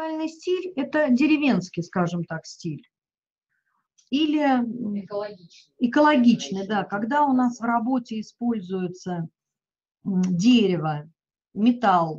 рустикальный стиль – это деревенский, скажем так, стиль. Или экологичный, да, когда у нас в работе используется дерево, металл,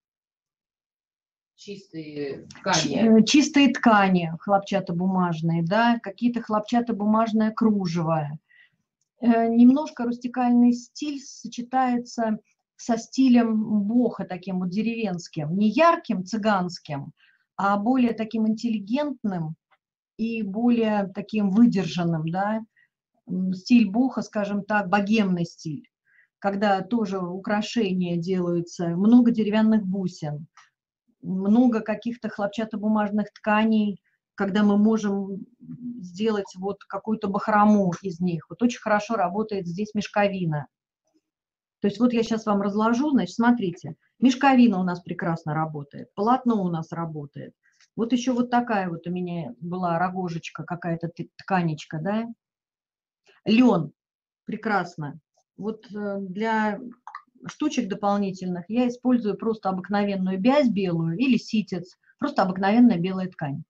чистые ткани, хлопчатобумажные, да, какие-то хлопчатобумажное кружево. Немножко рустикальный стиль сочетается со стилем боха, таким вот деревенским, не ярким, цыганским, а более таким интеллигентным и более таким выдержанным, да, стиль боха, скажем так, богемный стиль, когда тоже украшения делаются, много деревянных бусин, много каких-то хлопчатобумажных тканей, когда мы можем сделать вот какую-то бахрому из них. Вот очень хорошо работает здесь мешковина. То есть вот я сейчас вам разложу, значит, смотрите, мешковина у нас прекрасно работает, полотно у нас работает. Вот еще вот такая вот у меня была рогожечка, какая-то тканечка, да. Лен, прекрасно. Вот для штучек дополнительных я использую просто обыкновенную бязь белую или ситец, просто обыкновенная белая ткань.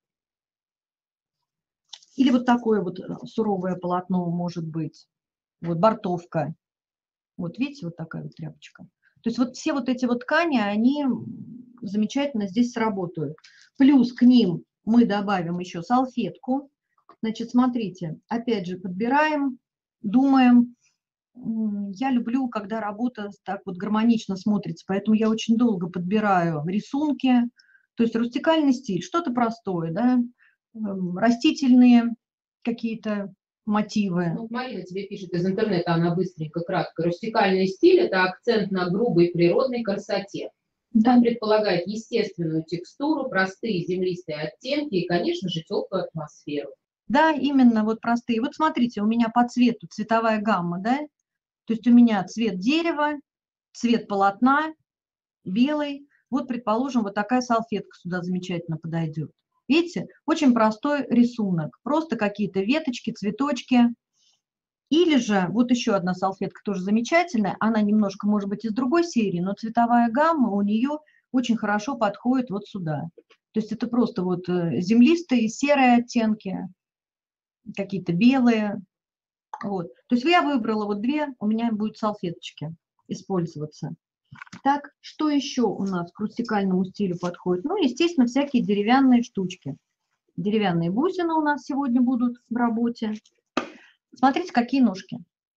Или вот такое вот суровое полотно может быть, вот бортовка. Вот видите, вот такая вот тряпочка. То есть вот все вот эти вот ткани, они замечательно здесь сработают. Плюс к ним мы добавим еще салфетку. Значит, смотрите, опять же подбираем, думаем. Я люблю, когда работа так вот гармонично смотрится, поэтому я очень долго подбираю рисунки. То есть рустикальный стиль, что-то простое, да, растительные какие-то мотивы. Ну, Марина тебе пишет из интернета, она быстренько, кратко. Рустикальный стиль – это акцент на грубой природной красоте. Да. Он предполагает естественную текстуру, простые землистые оттенки и, конечно же, теплую атмосферу. Да, именно вот простые. Вот смотрите, у меня по цвету цветовая гамма, да? То есть у меня цвет дерева, цвет полотна, белый. Вот, предположим, вот такая салфетка сюда замечательно подойдет. Видите, очень простой рисунок. Просто какие-то веточки, цветочки. Или же, вот еще одна салфетка тоже замечательная. Она немножко, может быть, из другой серии, но цветовая гамма у нее очень хорошо подходит вот сюда. То есть это просто вот землистые, серые оттенки, какие-то белые. Вот. То есть я выбрала вот две, у меня будут салфеточки использоваться. Так, что еще у нас к рустикальному стилю подходит? Ну, естественно, всякие деревянные штучки. Деревянные бусины у нас сегодня будут в работе. Смотрите, какие ножки.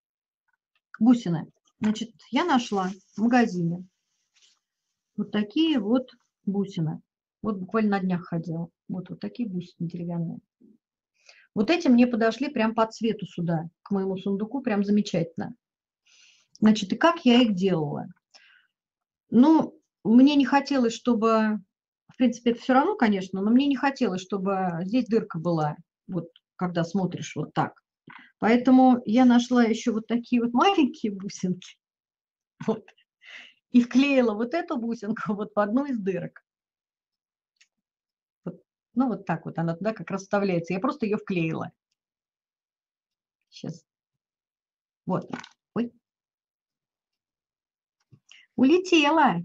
Бусины. Значит, я нашла в магазине вот такие вот бусины. Вот буквально на днях ходила. Вот такие бусины деревянные. Вот эти мне подошли прям по цвету сюда, к моему сундуку, прям замечательно. Значит, и как я их делала? Ну, мне не хотелось, чтобы, в принципе, это все равно, конечно, но мне не хотелось, чтобы здесь дырка была, вот когда смотришь вот так. Поэтому я нашла еще вот такие вот маленькие бусинки, вот, и вклеила вот эту бусинку вот в одну из дырок. Вот, ну, вот так вот она туда как раз вставляется. Я просто ее вклеила. Сейчас. Вот. Ой. Улетела.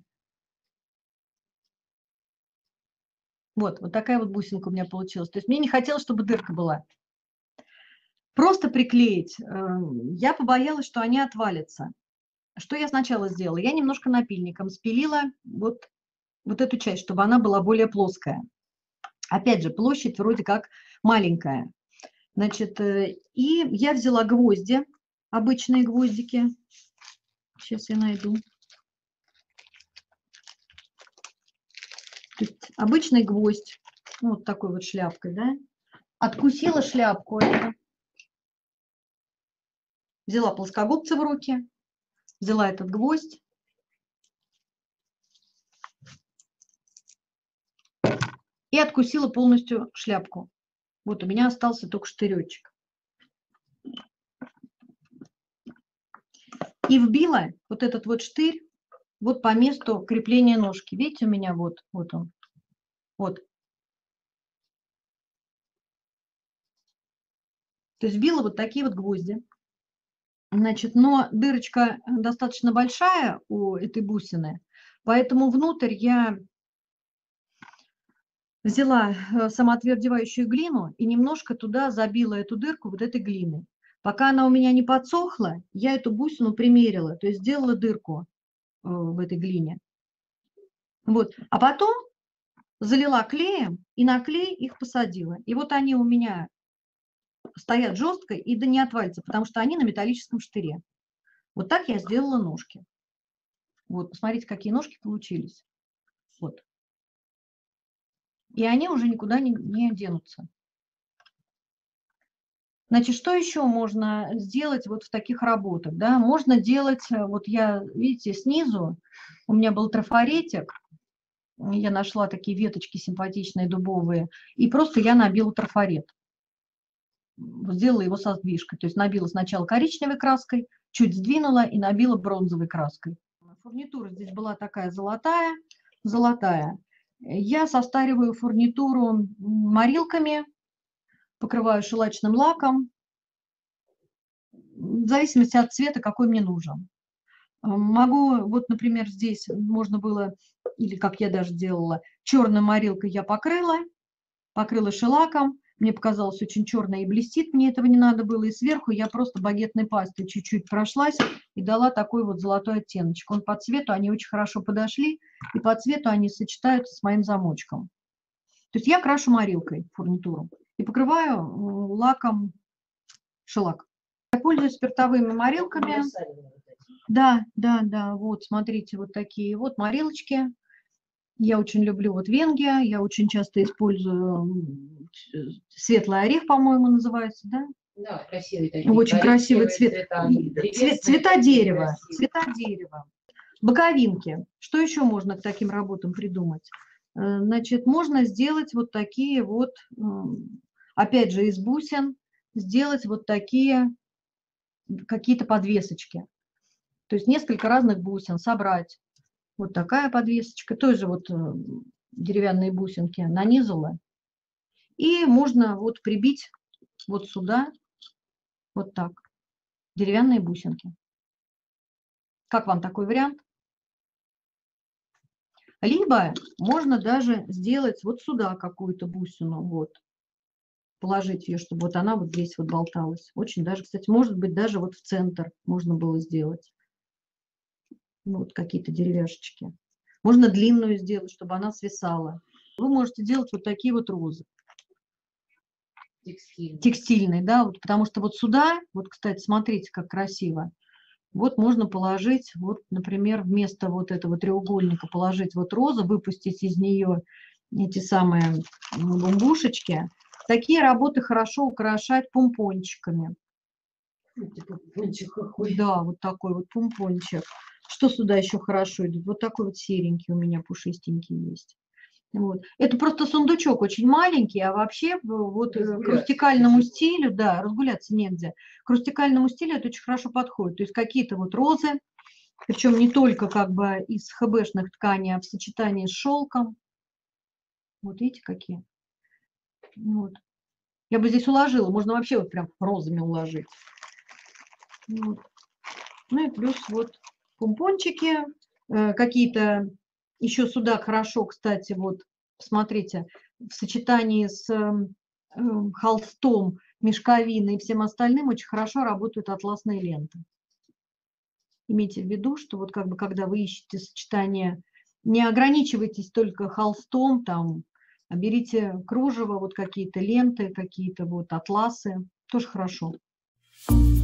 Вот такая вот бусинка у меня получилась. То есть мне не хотелось, чтобы дырка была. Просто приклеить. Я побоялась, что они отвалятся. Что я сначала сделала? Я немножко напильником спилила вот эту часть, чтобы она была более плоская. Опять же, площадь вроде как маленькая. Значит, и я взяла гвозди, обычные гвоздики. Сейчас я найду. Обычный гвоздь, вот такой вот шляпкой, да. Откусила шляпку эту. Взяла плоскогубцы в руки, взяла этот гвоздь. И откусила полностью шляпку. Вот у меня остался только штыречек. И вбила вот этот вот штырь вот по месту крепления ножки. Видите, у меня вот он. Вот. То есть вбила вот такие вот гвозди. Значит, но дырочка достаточно большая у этой бусины, поэтому внутрь я Взяла самоотвердевающую глину и немножко туда забила эту дырку вот этой глиной. Пока она у меня не подсохла, я эту бусину примерила, то есть сделала дырку в этой глине. Вот. А потом залила клеем и на клей их посадила. И вот они у меня стоят жестко и да не отвалятся, потому что они на металлическом штыре. Вот так я сделала ножки. Вот, посмотрите, какие ножки получились. Вот. И они уже никуда не денутся. Значит, что еще можно сделать вот в таких работах? Да? Можно делать, вот я, видите, снизу у меня был трафаретик, я нашла такие веточки симпатичные, дубовые, и просто я набила трафарет. Сделала его со сдвижкой. То есть набила сначала коричневой краской, чуть сдвинула и набила бронзовой краской. Фурнитура здесь была такая золотая. Я состариваю фурнитуру морилками, покрываю шелачным лаком, в зависимости от цвета, какой мне нужен. Могу, вот, например, здесь можно было, или как я даже делала, черной морилкой я покрыла шелаком. Мне показалось очень черное и блестит, мне этого не надо было. И сверху я просто багетной пастой чуть-чуть прошлась и дала такой вот золотой оттеночек. Он по цвету, они очень хорошо подошли, и по цвету они сочетаются с моим замочком. То есть я крашу морилкой фурнитуру и покрываю лаком шелак. Я пользуюсь спиртовыми морилками. Да, вот смотрите, вот такие вот морилочки. Я очень люблю вот Венгия, я очень часто использую светлый орех, по-моему, называется, да? Да, красивый такие. Очень красивый цвет. Цвета дерева. Боковинки. Что еще можно к таким работам придумать? Значит, можно сделать вот такие вот, опять же, из бусин, сделать вот такие какие-то подвесочки. То есть несколько разных бусин собрать. Вот такая подвесочка, тоже вот деревянные бусинки нанизала. И можно вот прибить вот сюда, вот так, деревянные бусинки. Как вам такой вариант? Либо можно даже сделать вот сюда какую-то бусину, вот, положить ее, чтобы вот она вот здесь вот болталась. Очень даже, кстати, может быть, даже вот в центр можно было сделать. Вот какие-то деревяшечки. Можно длинную сделать, чтобы она свисала. Вы можете делать вот такие вот розы. Текстильные, да, вот, потому что вот сюда, вот, кстати, смотрите, как красиво. Вот можно положить, вот, например, вместо вот этого треугольника положить вот розу, выпустить из нее эти самые бумбушечки. Такие работы хорошо украшать помпончиками. Да, вот такой вот помпончик. Что сюда еще хорошо идет? Вот такой вот серенький у меня пушистенький есть. Вот. Это просто сундучок очень маленький, а вообще вот к рустикальному стилю, да, разгуляться негде. К рустикальному стилю это очень хорошо подходит. То есть какие-то вот розы, причем не только как бы из хэбэшных тканей, а в сочетании с шелком. Вот видите, какие. Вот. Я бы здесь уложила, можно вообще вот прям розами уложить. Вот. Ну и плюс вот помпончики, какие-то еще сюда хорошо, кстати, вот посмотрите, в сочетании с холстом, мешковиной и всем остальным очень хорошо работают атласные ленты. Имейте в виду, что вот как бы когда вы ищете сочетание, не ограничивайтесь только холстом, там, а берите кружево, вот какие-то ленты, какие-то вот атласы, тоже хорошо.